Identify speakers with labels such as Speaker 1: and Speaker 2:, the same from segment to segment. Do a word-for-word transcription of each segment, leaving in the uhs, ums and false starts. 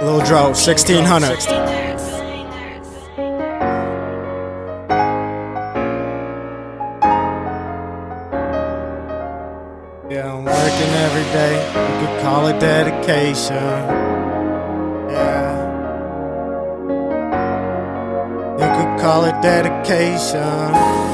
Speaker 1: Lil Dro, sixteen hundred. Yeah, I'm working every day. You could call it dedication. Yeah. You could call it dedication.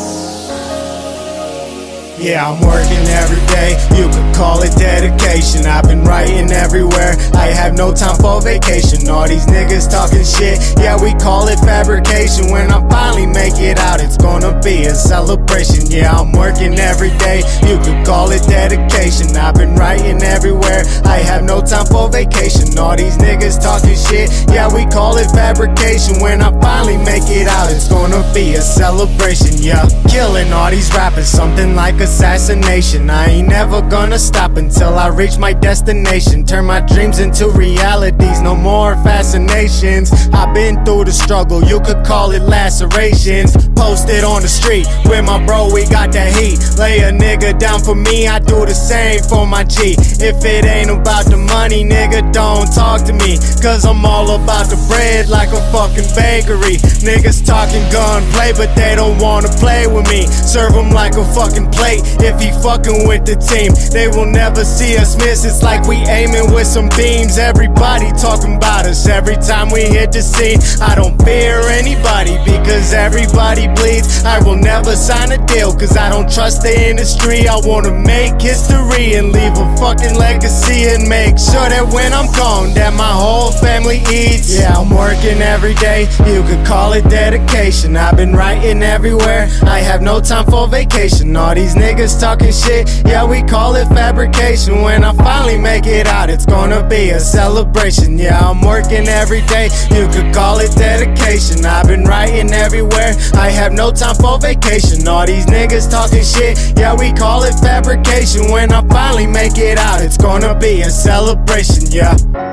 Speaker 1: Yeah, I'm working every day, you could call it dedication. I've been writing everywhere, I have no time for vacation. All these niggas talking shit, yeah, we call it fabrication. When I finally make it out, it's gonna be a celebration. Yeah, I'm working every day, you could call it dedication. I've been writing everywhere, I have no time for vacation. All these niggas talking shit, yeah, we call it fabrication. When I finally make it out, it's gonna be a celebration. Yeah, killing all these rappers, something like a assassination. I ain't never gonna stop until I reach my destination. Turn my dreams into realities, no more fascinations. I've been through the struggle, you could call it lacerations. Posted on the street with my bro, we got that heat. Lay a nigga down for me, I do the same for my G. If it ain't about the money, nigga, don't talk to me, cause I'm all about the bread like a fucking bakery. Niggas talking gunplay, but they don't wanna play with me. Serve them like a fucking plate if he fucking with the team. They will never see us miss, it's like we aiming with some beams. Everybody talking about us every time we hit the scene. I don't fear anybody because everybody bleeds. I will never sign a deal cause I don't trust the industry. I wanna make history and leave a fucking legacy, and make sure that when I'm gone that my whole family eats. Yeah, I'm working every day, you could call it dedication. I've been writing everywhere, I have no time for vacation. All these niggas talking shit, yeah, we call it fabrication. When I finally make it out, it's gonna be a celebration. Yeah, I'm working every day, you could call it dedication. I've been writing everywhere, I have no time for vacation. All these niggas talking shit, yeah, we call it fabrication. When I finally make it out, it's gonna be a celebration, yeah.